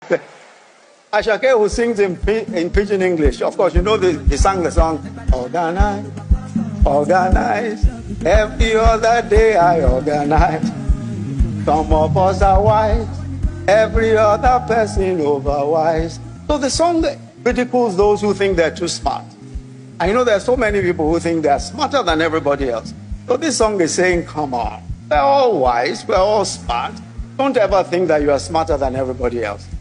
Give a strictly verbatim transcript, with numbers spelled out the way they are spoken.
Asake, who sings in, in Pidgin English, of course, you know the, he sang the song, organize, organize, every other day I organize. Some of us are wise, every other person overwise. So the song ridicules those who think they're too smart. I know there are so many people who think they're smarter than everybody else. So this song is saying, come on, we're all wise, we're all smart. Don't ever think that you are smarter than everybody else.